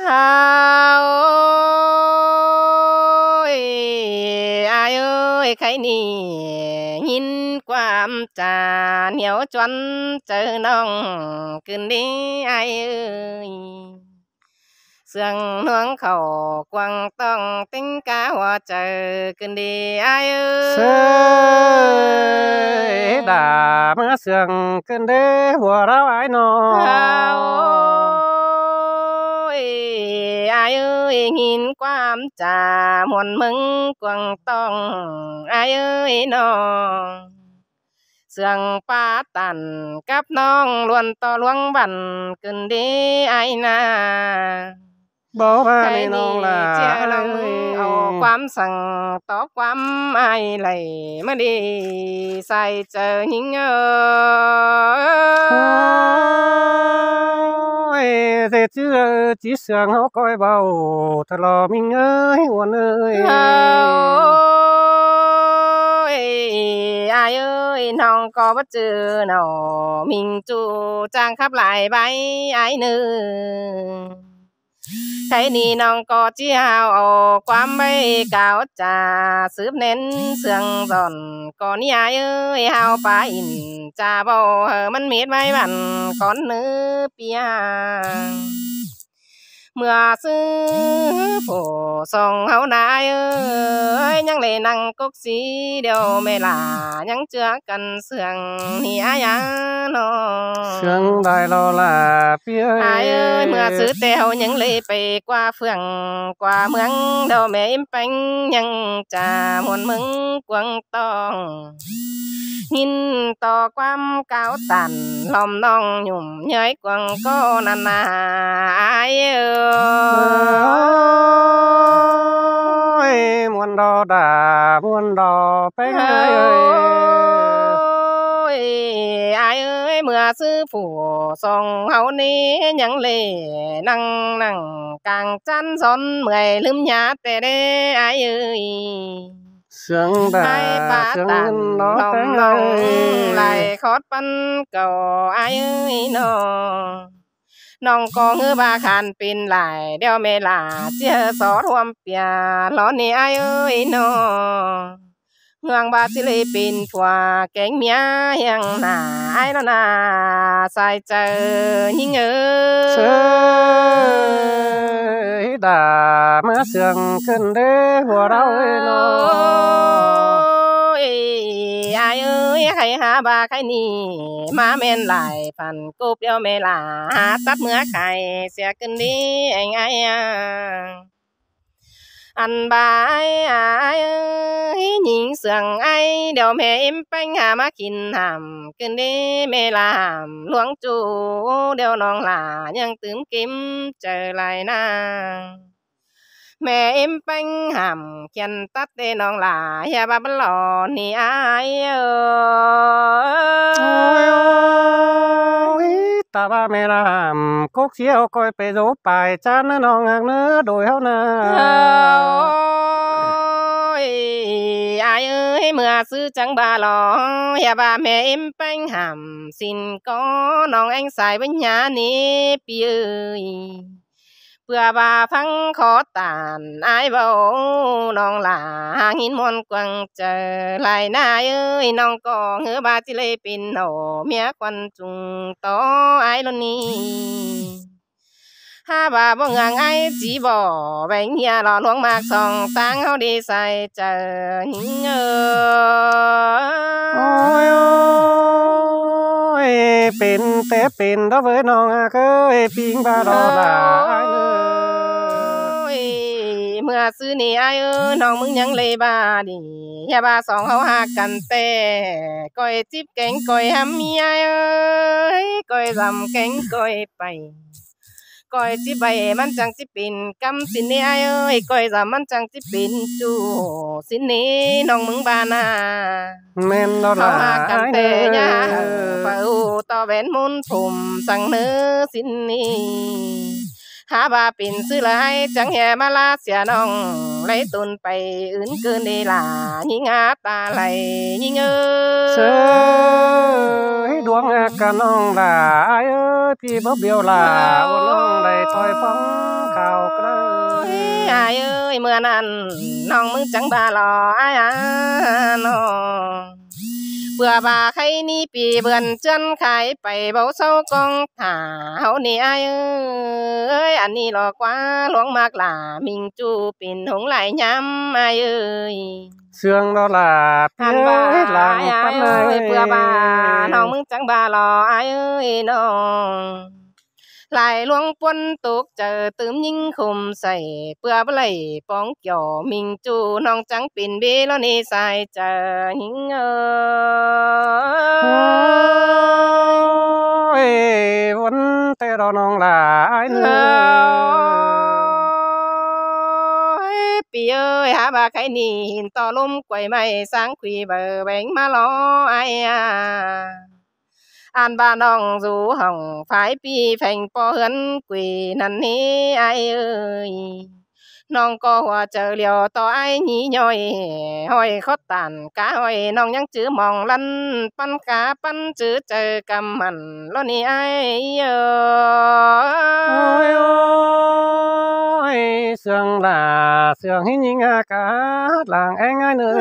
ôi ai ơi cái nì nhìn quam trà nhiều choăn chờ nong cơn đi ai ơi sương nương khẩu quăng tông tính cá hoa chờ cơn đi ai ơi đã mưa sương cơn đế hoa rau ai nó ai ơi nhìn quam trà muôn mừng quăng tông ai ơi nó sương pa tàn cắp nong luôn to luang bẩn cơn đi ai na bố ba cái này nong là chia lòng mừng quam sằng tó quam ai lại mà đi sai chờ những thì chưa chỉ sương háo coi bầu thật lo mình ơi buồn ơi ai ơi non có bất chư nào mình chu trang khắp lại bay ai nữ cái ni non có chi hào qua mấy cao trà sướp nên sương giòn con ai ơi hào pa in trà bao mình miết bay bạn con nữ pia mưa sư phổ sông hậu nai ơi nhang lệ năng cốc xí đều mê là nhang chưa cần sương thì ai nó sương đại lo là phía ai ơi mưa sư tèo những lệ bề qua phường qua mương đâu mẹ em bánh nhang trà muôn mừng quăng tòng nhìn to quam cao tàn lom non nhùm nhới quăng cô nà nà ai ơi muôn đò đà muôn đò bé ơi ai ơi mưa sư phủ sông hậu ní nhang lệ năng năng càng chăn giòn mười lưm nhà tè đê ai ơi sương đà sương nó lòng lòng lại khót bắn cầu ai ơi nó nong có ngư ba khăn pin lại đeo mê là chia xót hôm pia lo nè ai ơi nó ngang ba chỉ lấy pin phòa cánh mía hiang nà ai nó nà sai chờ nhưng ơi đà mưa sương cơn đế hoa rau nó ai ơi hay ha ba cái ni má men lại phần cúp đeo mê là tắt mưa cày xe cân đi anh ai ăn ba ai ơi nhìn sương ai đeo mẹ em bánh hà má kín hàm cân đi mê là hàm luống chu đeo non là nhưng tướng kiếm trở lại na mẹ em bánh hàm chân tắt đê non là ya ba bánh lò ni ai ơi ta ba mẹ làm cốc chiếu coi bề dấu bài chán nó non ngạc nữa đổi hao nè ai ơi mưa sư chẳng ba lo ya ba mẹ em bánh hàm xin có non anh xài với nhà ni pi ơi bữa bà phăng khó tàn ai bảo non là nghìn môn quăng trở lại nai ơi non có ngứa ba chỉ lấy pin nổ mía quan trùng to ai luôn ni ha bà bỏ ngang ai chỉ bỏ bánh nhà lò luống mạc sòng tăng hao đi xài chờ những ôi ôi pin té pin đó với non ơi pin ba đó là ai nữa mưa sư ni ai ơi non mừng nhang lê ba đi ya ba sòng hao ha cần tê coi chip cánh coi hăm mi ai ơi coi dầm cánh coi bay coi chỉ bay man chẳng chỉ pin cắm xin ni ai ơi coi dầm man chẳng chỉ pin chu xin ni non mừng ba na men đó là ai tê nha phao to bên môn phùm sang nữ xin ni ha ba pin sư lại chẳng hề mà la xia nong lấy tuần bay ứng cơn đi là nhing ta lại nhing ơi đuông cả nong là ai ơi thì bớt biểu là non đầy thôi phong ข่าวก็ได้อายเอ้ยเมื่อนั้นน้องมึงจังบาหลออายน้องเบื่อบาใครนี่ปีเบื่อนเจนขายไปเบาเศร้ากองหาเฮานี่อายเอ้ยอันนี้หลอกว่าหลวงมากล่ามิงจูปิ่นหงไหลย้ำอายเอ้ยเสื่องดอลาดหันบาหลังอายปันเอ้ยยเบื่อบาน้องมึงจังบาหลออายเอ้ยน้องหลายหลวงปนตกเจอตื่มยิงคุมใส่เปื่อบ่ไหลป้องเกี่ยวมิงจูน้องจังปิ่นเบลนี่ใส่เจอหิงโอ้ยวันแต่รอน้องหลายเนื้อปีเอ้ยหาบาใครนี่หินต่อลมกล้วยไม้สร้างคุยเบอแหวงมาล้อไอ้อ่านบ้านน้องสู่ห้องฝ่ายปีแผงปอเฮือนกุยนั่นนี่ไอ้เอ้ยน้องก็หัวเจอเหลียวต่อไอ้หนีย่อยห้อยเขาตันกาห้อยน้องยังจื้อมองลั่นปันกาปันจื้อเจอกำมันแล้วนี่ไอ้เอ้ยเสื่องlà sương hình như cả làng anh ai nữa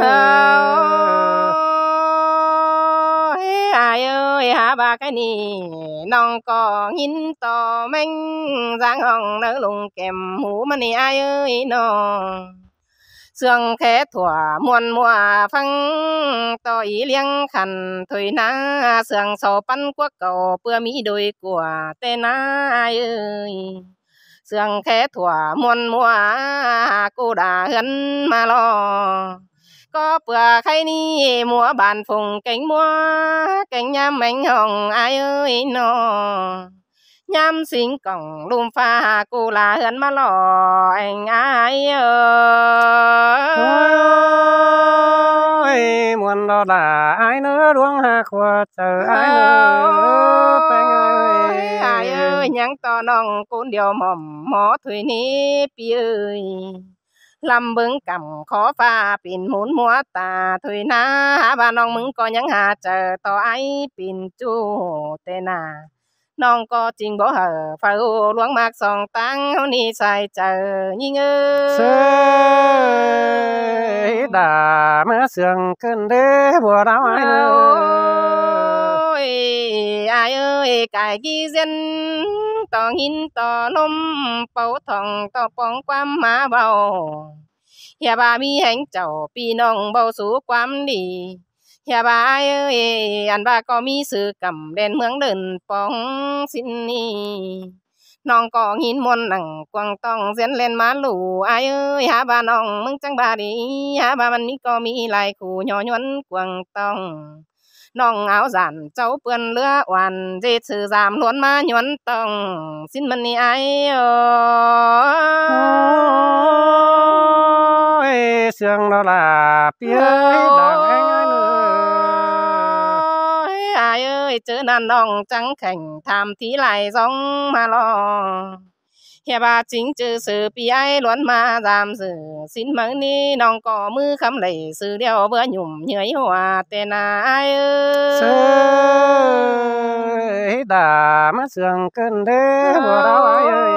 อายเอ้ยหาบาcáiนี่น้องก็หินต่อแม่งร่างห้องเนื้อลงแก้มหูมันนี่อายเอ้ยน้องเสื่องแค่ถั่วมวนมัวฟังต่ออีเลี้ยงขันถอยนาเสื่องโซปันกว่าเก่าเปื่อมีโดยกว่าแต่นาอายเอ้ยเสื่องแค่ถั่วมวนมัวกูด่าเฮือนมาลอก็เปลือใครนี่มัวบานฝงเก่งมัวเก่งยามแมงห้องอายเอ้ยนอยามสิงกล่องลุมฟ้ากูลาเฮือนมาลอเองอายเอ้ย muôn đó là ai nữa đuông hà khoa chờ ai nữa bèn ơi อายเอ้ยยังต่อน้องคนเดียวหม่อมหมอถุยนี้พี่เอ้ยลำเบิ่งกำขอฟ้าปิ่นหมุนมัวตาถุยนาหาบ้านน้องมึงก็ยังหาเจอต่อไอ้ปิ่นจูเตนาน้องก็จริงบ่เหอเฝ้าหลวงมากสองตังเฮานี่ใส่เจอยิ่งเอ้ย sơi đà mưa sương cơn đế bùa đau ai nữa ยอายเอ้ยกายกี่เส้นต่อหินต่อลมเป่าทองต่อปองความมาเบาเฮียบามีแห่งเจ้าพี่น้องเบาสู่ความดีเฮียบาเอ้ยอันบาก็มีสื่อกำเด่นเมืองเดินปองสินนี้น้องก็หินมนต์หนังกวางต้องเสียนเล่นมาลู่อายเอ้ยหาบาน้องมึงจังบาดีหาบามันมีก็มีหลายคู่ย่อยวนกวางต้องน้องเอาสานเจ้าเปื้อนเรืออ่วันเจสื่อสามล้วนมาย้อนต้องสิ้นมันนี่ไอ้ ôi sương đó là phía đằng anh ai nữa อายเอ้ยเจอนั่นน้องจังแข่งทำทีไหลสองมาลอเฮียบาจริงจือสื่อปีไอ้ล้วนมาตามสื่อสิ้นมื้อนี้น้องก็มือคำไหลสื่อเดียวเบื่อหยุ่มเหนื่อยหัวแต่นาไอ้เอ้ย sơi đà mưa sương cơn đế bùa đau ai ơi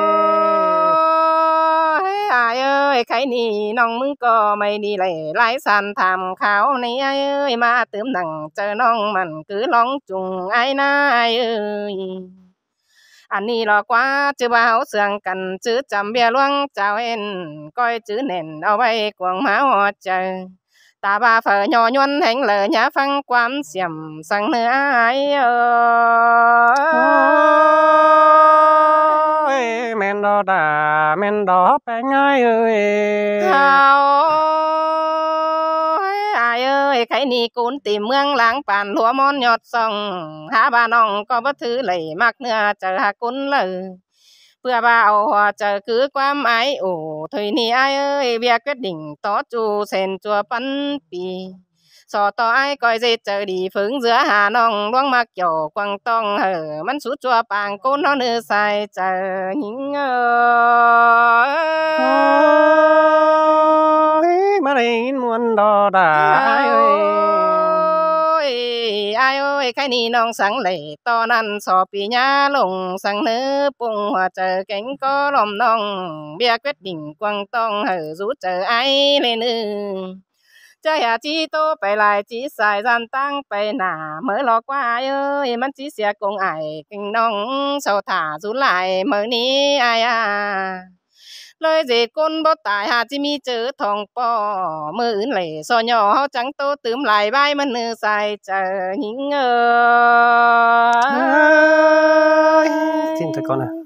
อายเอ้ยใครนี่น้องมึงก็ไม่ดีเลยไล่สันทำข่าวในไอ้เอ้ยมาเติมหนังเจอน้องมันคือร้องจุงไอ้นายเอ้ยอันนี้หรอกว่าจื้อบ่าวเสื่องกันจื้อจำเบียหลวงเจ้าเอ็นก้อยจื้อเน่นเอาไว้กวางมาหอดเจอตาบาเฝอยอยวนแห่งเลยอย่าฟังความเสียมสั่งเนื้อไอ้เอ้ย ôi men đó đà men đó bèn ai ơi เอาอายเอ้ยใครนี่กูนตีเมืองหลังป่านหัวมอนยอดส่องหาบ้านน้องก็บ่ถือเลยมักเนื้อเจอหากุนเลยเพื่อบ่าวหัวเจอคือความไอโอ้ถอยนี่อายเอ้ยเบียquyết địnhต่อจูเส้นจัวปันปีสอต่อไอ้ก้อยเจเจอดีฝึงเสือหาน้องหลวงมักเกี่ยวกวางต้องมันสุดจัวปางกูนเฮาเนื้อใส่เจอหิงเอ้ย ôi mà đây muôn đó đà ai ơi อายเอ้ยยใครนี่น้องสังเหล่ตอนนั้นสอบปีญาลงสังเนื้อปุงหัวเจอแก่งก็ลมน้องเบียกเวดดิ่งกวางต้องรู้เจอไอ้เลยนึงจะอย่าจีโตไปลายจีสายจันตั้งไปหนาเมื่อหลอกว่าเอ้ยมันจีเสียกงไอ้กิงน้องเสาถาสุลายเมื่อนี้ไอ้เลยเจ็ดคนบ่ตายหาจิมีเจอทองปอมืออื่นเหล่ซอย่อเฮาจังโตตืมหลายใบมันเนื้อใส่เจอหิงทิ้งเถอะก่อนนะ